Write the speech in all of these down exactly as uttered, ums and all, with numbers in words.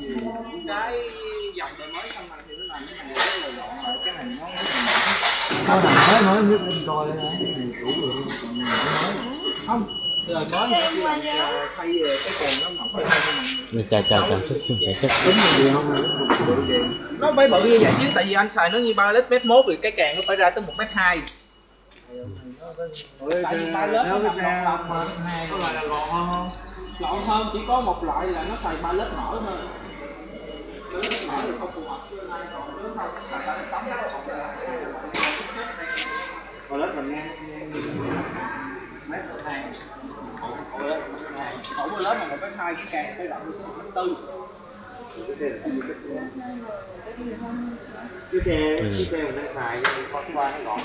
cái dòng đời mới xong này thì nó làm cái này rất là gọn lại, cái này nó Nó thằng mới nói nước lên coi này đủ rồi không rồi mới nữa thay cái kèn nó mỏng hơn. Chà chà chà sức chạy chất đúng gì không nó phải bự như vậy chứ, tại vì anh xài nó như ba lít mét mốt thì cái kèn nó phải ra tới một mét hai. Tại vì ba lít nó lọc lọc mà có loại là gọn hơn, gọn hơn chỉ có một loại là nó xài ba lít mỡ thôi. Ba lít mỡ thì không phù hợp với ai, còn nếu không xài ba lít tấm nó không phải là ba lít mình ngang mét hai. Ổ ba lít là một mét hai, cái kèn phải rộng tới một mét tư. cái xe cái xe mình đang xài con số ba nó gọn.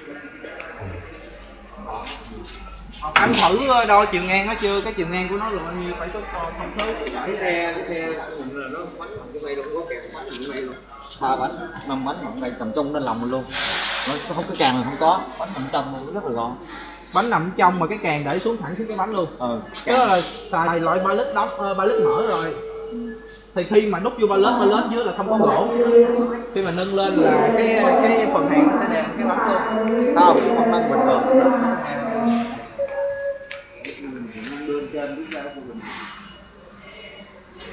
Anh thử đo chiều ngang nó chưa, cái chiều ngang của nó là bao nhiêu, phải có thông số. cái xe cái xe mình là nó bánh bằng cái này luôn, có kèm bánh bằng cái này luôn, ba bánh năm bánh bằng đây tầm trung lên lòng luôn, nó không cái càng là không có bánh nằm trong nó rất là gọn. Bánh nằm trong mà cái càng để xuống thẳng xuống cái bánh luôn. Ừ, cái đó là xài loại ba lít đóng ba lít mỡ rồi, thì khi mà đút vô ba lít ba lít dưới là không có gỗ, khi mà nâng lên là cái cái phần hàng nó sẽ đè cái bánh luôn. không không nâng bình thường Đường trên biết ra của mình.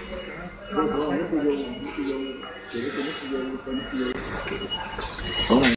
nó